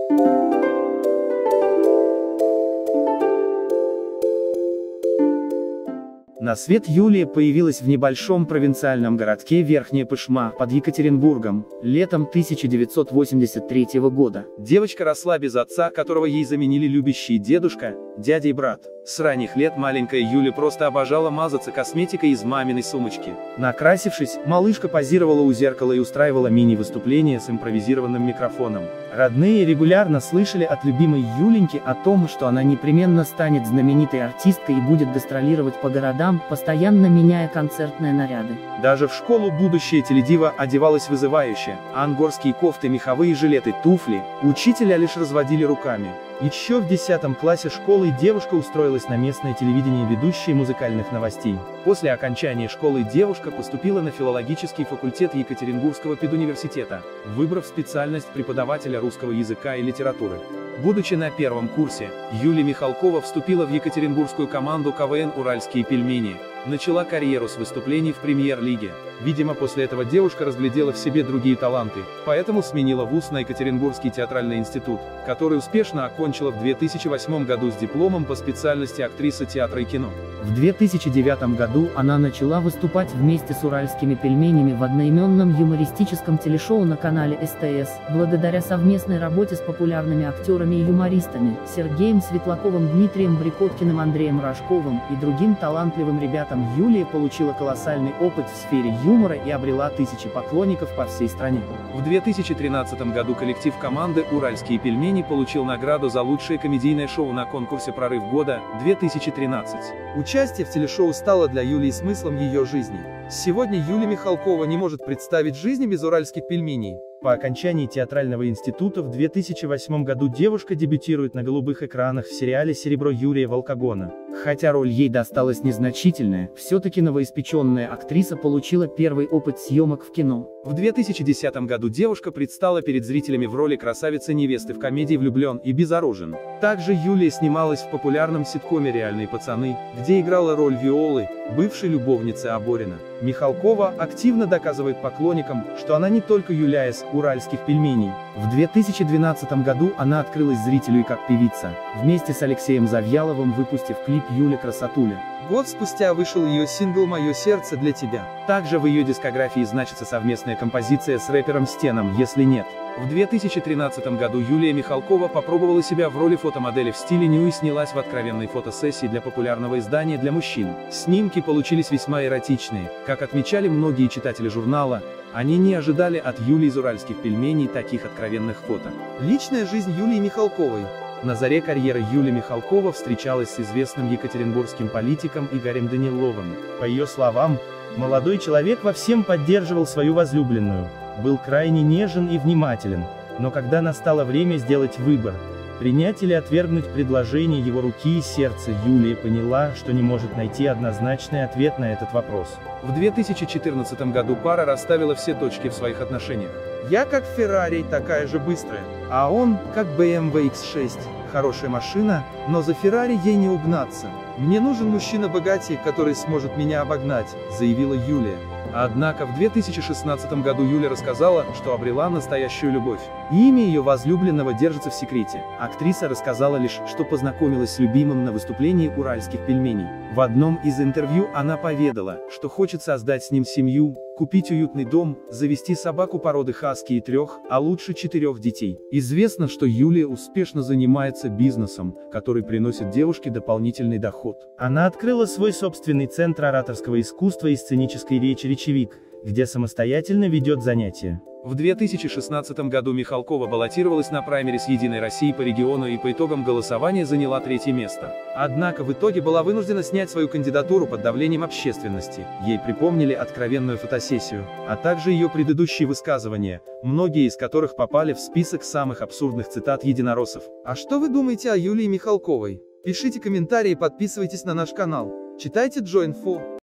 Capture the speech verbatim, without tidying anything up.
На свет Юлия появилась в небольшом провинциальном городке Верхняя Пышма под Екатеринбургом, летом тысяча девятьсот восемьдесят третьего года. Девочка росла без отца, которого ей заменили любящий дедушка, дядя и брат. С ранних лет маленькая Юля просто обожала мазаться косметикой из маминой сумочки. Накрасившись, малышка позировала у зеркала и устраивала мини-выступления с импровизированным микрофоном. Родные регулярно слышали от любимой Юленьки о том, что она непременно станет знаменитой артисткой и будет гастролировать по городам, постоянно меняя концертные наряды. Даже в школу будущая теледива одевалась вызывающе: ангорские кофты, меховые жилеты, туфли. Учителя лишь разводили руками. Еще в десятом классе школы девушка устроилась на местное телевидение ведущей музыкальных новостей. После окончания школы девушка поступила на филологический факультет Екатеринбургского педуниверситета, выбрав специальность преподавателя русского языка и литературы. Будучи на первом курсе, Юлия Михалкова вступила в екатеринбургскую команду ка вэ эн «Уральские пельмени», начала карьеру с выступлений в премьер-лиге. Видимо, после этого девушка разглядела в себе другие таланты, поэтому сменила вуз на Екатеринбургский театральный институт, который успешно окончила в две тысячи восьмом году с дипломом по специальности актриса театра и кино. В две тысячи девятом году она начала выступать вместе с «Уральскими пельменями» в одноименном юмористическом телешоу на канале эс тэ эс, благодаря совместной работе с популярными актерами и юмористами Сергеем Светлаковым, Дмитрием Брикоткиным, Андреем Рожковым и другим талантливым ребятам. Юлия получила колоссальный опыт в сфере юмора и обрела тысячи поклонников по всей стране. В две тысячи тринадцатом году коллектив команды «Уральские пельмени» получил награду за лучшее комедийное шоу на конкурсе «Прорыв года» две тысячи тринадцать. Участие в телешоу стало для Юлии смыслом ее жизни. Сегодня Юлия Михалкова не может представить жизни без «Уральских пельменей». По окончании театрального института в две тысячи восьмом году девушка дебютирует на голубых экранах в сериале «Серебро» Юрия Волкогона. Хотя роль ей досталась незначительная, все-таки новоиспеченная актриса получила первый опыт съемок в кино. В две тысячи десятом году девушка предстала перед зрителями в роли красавицы-невесты в комедии «Влюблен и безоружен». Также Юлия снималась в популярном ситкоме «Реальные пацаны», где играла роль Виолы, бывшей любовницы Аборина. Михалкова активно доказывает поклонникам, что она не только Юля из «Уральских пельменей». В две тысячи двенадцатом году она открылась зрителю и как певица, вместе с Алексеем Завьяловым выпустив клип «Юля Красотуля». Год спустя вышел ее сингл «Мое сердце для тебя». Также в ее дискографии значится совместная композиция с рэпером Стеном «Если нет». В две тысячи тринадцатом году Юлия Михалкова попробовала себя в роли фотомодели в стиле ню и снялась в откровенной фотосессии для популярного издания для мужчин. Снимки получились весьма эротичные. Как отмечали многие читатели журнала, они не ожидали от Юлии из «Уральских пельменей» таких откровенных фото. Личная жизнь Юлии Михалковой. На заре карьеры Юлия Михалкова встречалась с известным екатеринбургским политиком Игорем Даниловым. По ее словам, молодой человек во всем поддерживал свою возлюбленную, был крайне нежен и внимателен, но когда настало время сделать выбор, принять или отвергнуть предложение его руки и сердца, Юлия поняла, что не может найти однозначный ответ на этот вопрос. В две тысячи четырнадцатом году пара расставила все точки в своих отношениях. «Я как Феррари, такая же быстрая, а он, как бэ эм вэ икс шесть, хорошая машина, но за Феррари ей не угнаться. Мне нужен мужчина богатее, который сможет меня обогнать», — заявила Юлия. Однако в две тысячи шестнадцатом году Юля рассказала, что обрела настоящую любовь. Имя ее возлюбленного держится в секрете. Актриса рассказала лишь, что познакомилась с любимым на выступлении «Уральских пельменей». В одном из интервью она поведала, что хочет создать с ним семью, купить уютный дом, завести собаку породы хаски и трех, а лучше четырех детей. Известно, что Юлия успешно занимается бизнесом, который приносит девушке дополнительный доход. Она открыла свой собственный центр ораторского искусства и сценической речи «Речевик», где самостоятельно ведет занятия. В две тысячи шестнадцатом году Михалкова баллотировалась на праймерис «Единой России» по региону и по итогам голосования заняла третье место. Однако в итоге была вынуждена снять свою кандидатуру под давлением общественности. Ей припомнили откровенную фотосессию, а также ее предыдущие высказывания, многие из которых попали в список самых абсурдных цитат единороссов. А что вы думаете о Юлии Михалковой? Пишите комментарии и подписывайтесь на наш канал. Читайте Джо Инфо.